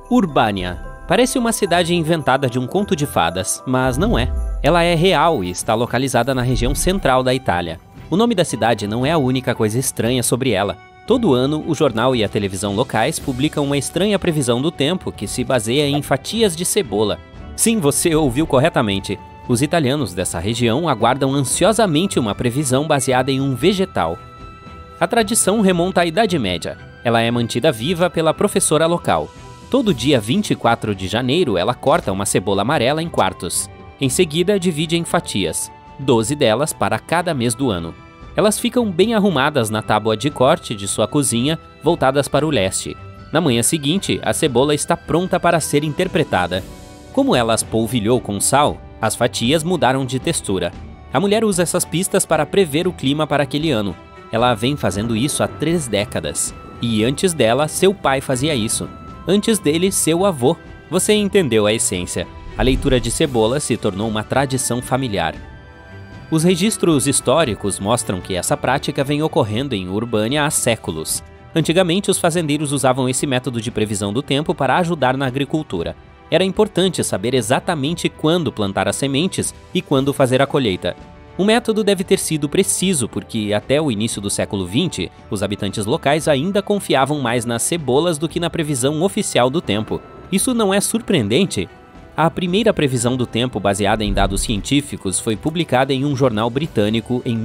Urbânia. Parece uma cidade inventada de um conto de fadas, mas não é. Ela é real e está localizada na região central da Itália. O nome da cidade não é a única coisa estranha sobre ela. Todo ano, o jornal e a televisão locais publicam uma estranha previsão do tempo que se baseia em fatias de cebola. Sim, você ouviu corretamente. Os italianos dessa região aguardam ansiosamente uma previsão baseada em um vegetal. A tradição remonta à Idade Média. Ela é mantida viva pela professora local. Todo dia 24 de janeiro, ela corta uma cebola amarela em quartos. Em seguida, divide em fatias, 12 delas para cada mês do ano. Elas ficam bem arrumadas na tábua de corte de sua cozinha, voltadas para o leste. Na manhã seguinte, a cebola está pronta para ser interpretada. Como ela as polvilhou com sal, as fatias mudaram de textura. A mulher usa essas pistas para prever o clima para aquele ano. Ela vem fazendo isso há 3 décadas. E antes dela, seu pai fazia isso. Antes dele, seu avô. Você entendeu a essência. A leitura de cebola se tornou uma tradição familiar. Os registros históricos mostram que essa prática vem ocorrendo em Urbânia há séculos. Antigamente, os fazendeiros usavam esse método de previsão do tempo para ajudar na agricultura. Era importante saber exatamente quando plantar as sementes e quando fazer a colheita. O método deve ter sido preciso porque, até o início do século XX, os habitantes locais ainda confiavam mais nas cebolas do que na previsão oficial do tempo. Isso não é surpreendente? A primeira previsão do tempo baseada em dados científicos foi publicada em um jornal britânico em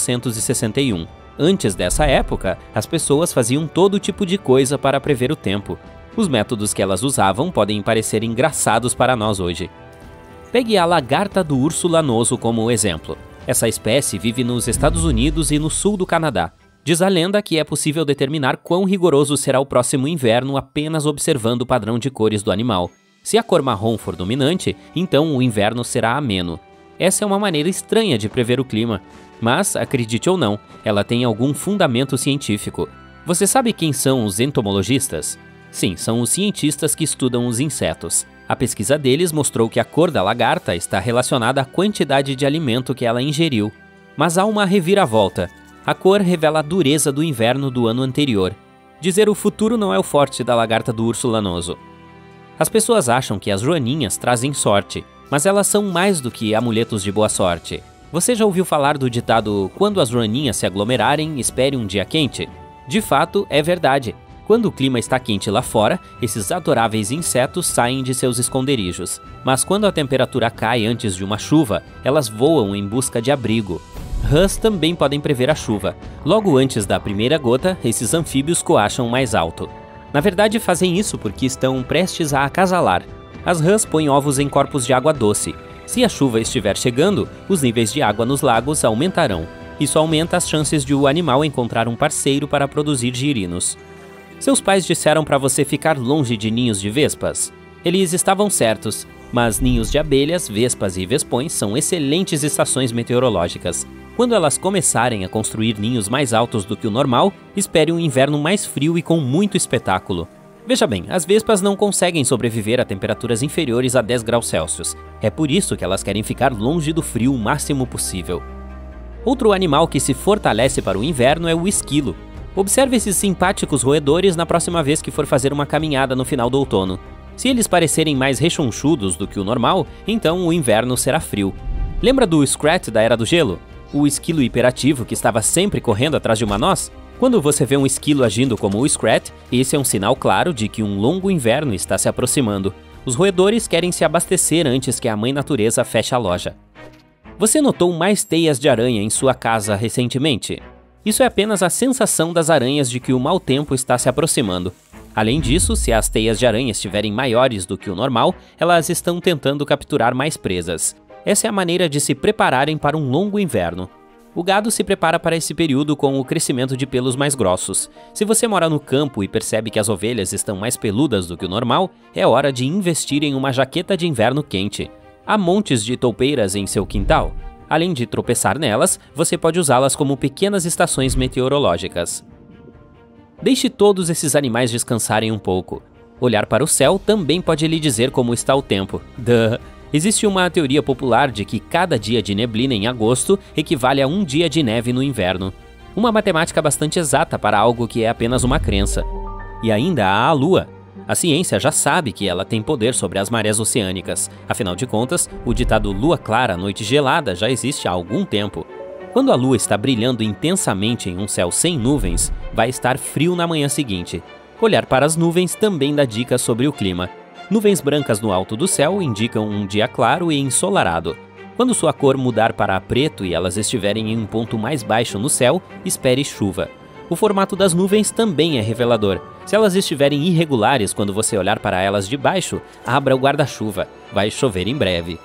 1861. Antes dessa época, as pessoas faziam todo tipo de coisa para prever o tempo. Os métodos que elas usavam podem parecer engraçados para nós hoje. Pegue a lagarta do urso lanoso como exemplo. Essa espécie vive nos Estados Unidos e no sul do Canadá. Diz a lenda que é possível determinar quão rigoroso será o próximo inverno apenas observando o padrão de cores do animal. Se a cor marrom for dominante, então o inverno será ameno. Essa é uma maneira estranha de prever o clima, mas, acredite ou não, ela tem algum fundamento científico. Você sabe quem são os entomologistas? Sim, são os cientistas que estudam os insetos. A pesquisa deles mostrou que a cor da lagarta está relacionada à quantidade de alimento que ela ingeriu. Mas há uma reviravolta. A cor revela a dureza do inverno do ano anterior. Dizer o futuro não é o forte da lagarta do urso lanoso. As pessoas acham que as joaninhas trazem sorte, mas elas são mais do que amuletos de boa sorte. Você já ouviu falar do ditado "quando as joaninhas se aglomerarem, espere um dia quente"? De fato, é verdade. Quando o clima está quente lá fora, esses adoráveis insetos saem de seus esconderijos. Mas quando a temperatura cai antes de uma chuva, elas voam em busca de abrigo. Rãs também podem prever a chuva. Logo antes da primeira gota, esses anfíbios coacham mais alto. Na verdade, fazem isso porque estão prestes a acasalar. As rãs põem ovos em corpos de água doce. Se a chuva estiver chegando, os níveis de água nos lagos aumentarão. Isso aumenta as chances de o animal encontrar um parceiro para produzir girinos. Seus pais disseram para você ficar longe de ninhos de vespas? Eles estavam certos, mas ninhos de abelhas, vespas e vespões são excelentes estações meteorológicas. Quando elas começarem a construir ninhos mais altos do que o normal, espere um inverno mais frio e com muito espetáculo. Veja bem, as vespas não conseguem sobreviver a temperaturas inferiores a 10 graus Celsius. É por isso que elas querem ficar longe do frio o máximo possível. Outro animal que se fortalece para o inverno é o esquilo. Observe esses simpáticos roedores na próxima vez que for fazer uma caminhada no final do outono. Se eles parecerem mais rechonchudos do que o normal, então o inverno será frio. Lembra do Scrat da Era do Gelo? O esquilo hiperativo que estava sempre correndo atrás de uma noz? Quando você vê um esquilo agindo como o Scrat, esse é um sinal claro de que um longo inverno está se aproximando. Os roedores querem se abastecer antes que a mãe natureza feche a loja. Você notou mais teias de aranha em sua casa recentemente? Isso é apenas a sensação das aranhas de que o mau tempo está se aproximando. Além disso, se as teias de aranha estiverem maiores do que o normal, elas estão tentando capturar mais presas. Essa é a maneira de se prepararem para um longo inverno. O gado se prepara para esse período com o crescimento de pelos mais grossos. Se você mora no campo e percebe que as ovelhas estão mais peludas do que o normal, é hora de investir em uma jaqueta de inverno quente. Há montes de toupeiras em seu quintal. Além de tropeçar nelas, você pode usá-las como pequenas estações meteorológicas. Deixe todos esses animais descansarem um pouco. Olhar para o céu também pode lhe dizer como está o tempo. Existe uma teoria popular de que cada dia de neblina em agosto equivale a um dia de neve no inverno. Uma matemática bastante exata para algo que é apenas uma crença. E ainda há a Lua. A ciência já sabe que ela tem poder sobre as marés oceânicas. Afinal de contas, o ditado lua clara, noite gelada já existe há algum tempo. Quando a lua está brilhando intensamente em um céu sem nuvens, vai estar frio na manhã seguinte. Olhar para as nuvens também dá dicas sobre o clima. Nuvens brancas no alto do céu indicam um dia claro e ensolarado. Quando sua cor mudar para preto e elas estiverem em um ponto mais baixo no céu, espere chuva. O formato das nuvens também é revelador. Se elas estiverem irregulares quando você olhar para elas de baixo, abra o guarda-chuva. Vai chover em breve.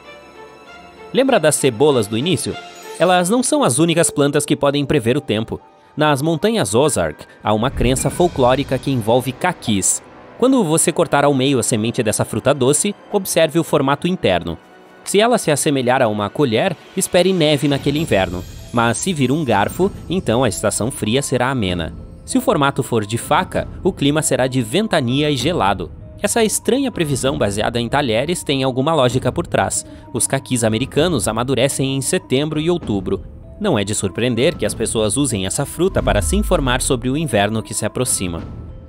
Lembra das cebolas do início? Elas não são as únicas plantas que podem prever o tempo. Nas montanhas Ozark, há uma crença folclórica que envolve caquis. Quando você cortar ao meio a semente dessa fruta doce, observe o formato interno. Se ela se assemelhar a uma colher, espere neve naquele inverno. Mas se vir um garfo, então a estação fria será amena. Se o formato for de faca, o clima será de ventania e gelado. Essa estranha previsão baseada em talheres tem alguma lógica por trás. Os caquis americanos amadurecem em setembro e outubro. Não é de surpreender que as pessoas usem essa fruta para se informar sobre o inverno que se aproxima.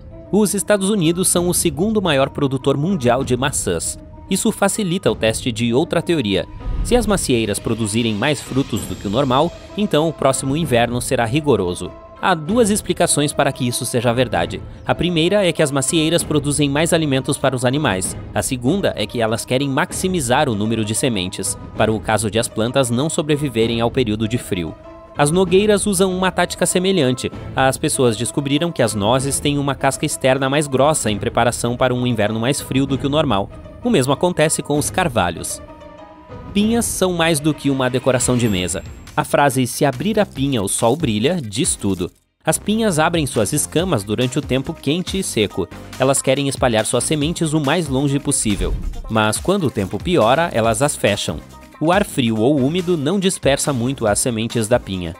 Os Estados Unidos são o segundo maior produtor mundial de maçãs. Isso facilita o teste de outra teoria. Se as macieiras produzirem mais frutos do que o normal, então o próximo inverno será rigoroso. Há duas explicações para que isso seja verdade. A primeira é que as macieiras produzem mais alimentos para os animais. A segunda é que elas querem maximizar o número de sementes, para o caso de as plantas não sobreviverem ao período de frio. As nogueiras usam uma tática semelhante. As pessoas descobriram que as nozes têm uma casca externa mais grossa em preparação para um inverno mais frio do que o normal. O mesmo acontece com os carvalhos. Pinhas são mais do que uma decoração de mesa. A frase "se abrir a pinha, o sol brilha" diz tudo. As pinhas abrem suas escamas durante o tempo quente e seco. Elas querem espalhar suas sementes o mais longe possível. Mas quando o tempo piora, elas as fecham. O ar frio ou úmido não dispersa muito as sementes da pinha.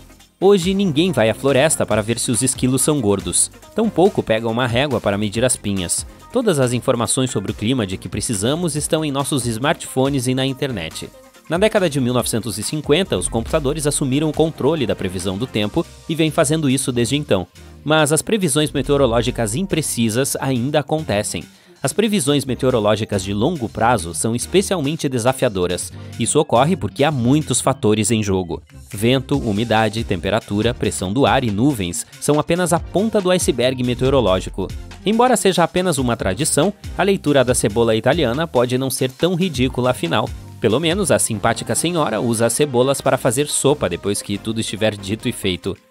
Hoje ninguém vai à floresta para ver se os esquilos são gordos. Tampouco pega uma régua para medir as pinhas. Todas as informações sobre o clima de que precisamos estão em nossos smartphones e na internet. Na década de 1950, os computadores assumiram o controle da previsão do tempo e vêm fazendo isso desde então. Mas as previsões meteorológicas imprecisas ainda acontecem. As previsões meteorológicas de longo prazo são especialmente desafiadoras. Isso ocorre porque há muitos fatores em jogo. Vento, umidade, temperatura, pressão do ar e nuvens são apenas a ponta do iceberg meteorológico. Embora seja apenas uma tradição, a leitura da cebola italiana pode não ser tão ridícula afinal. Pelo menos a simpática senhora usa as cebolas para fazer sopa depois que tudo estiver dito e feito.